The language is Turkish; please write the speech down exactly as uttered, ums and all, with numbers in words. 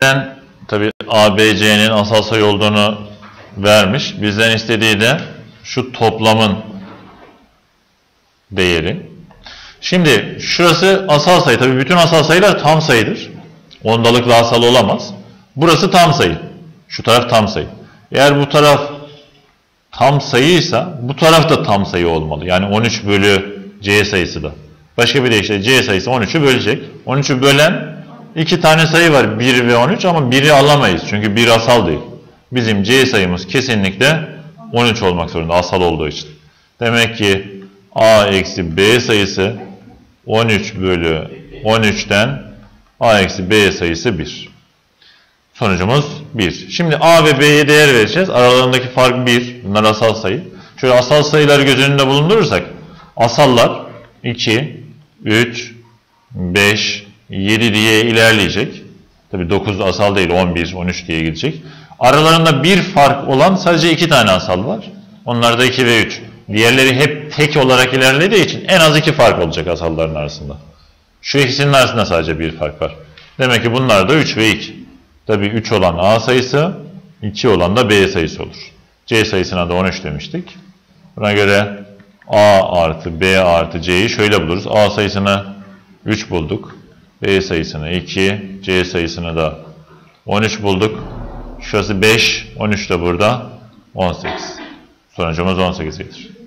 Bizden tabi A, B, C'nin asal sayı olduğunu vermiş. Bizden istediği de şu toplamın değeri. Şimdi şurası asal sayı. Tabi bütün asal sayılar tam sayıdır. Ondalıkla asal olamaz. Burası tam sayı. Şu taraf tam sayı. Eğer bu taraf tam sayıysa bu taraf da tam sayı olmalı. Yani on üç bölü C sayısı da. Başka bir deyişle C sayısı on üçü bölecek. on üçü bölen iki tane sayı var. bir ve on üç ama biri alamayız. Çünkü bir asal değil. Bizim C sayımız kesinlikle on üç olmak zorunda asal olduğu için. Demek ki A eksi B sayısı on üç bölü on üçten A eksi B sayısı bir. Sonucumuz bir. Şimdi A ve B'ye değer vereceğiz. Aralarındaki fark bir. Bunlar asal sayı. Şöyle asal sayıları göz önünde bulundurursak asallar iki, üç, beş, yedi diye ilerleyecek. Tabi dokuz asal değil, on bir, on üç diye gidecek. Aralarında bir fark olan sadece iki tane asal var. Onlar da iki ve üç. Diğerleri hep tek olarak ilerlediği için en az iki fark olacak asalların arasında. Şu ikisinin arasında sadece bir fark var. Demek ki bunlar da üç ve iki. Tabi üç olan A sayısı, iki olan da B sayısı olur. C sayısına da on üç demiştik. Buna göre A artı B artı C'yi şöyle buluruz. A sayısını üç bulduk. B sayısını iki, C sayısını da on üç bulduk. Şurası beş, on üç de burada on sekiz. Sonucumuz on sekiz gelir.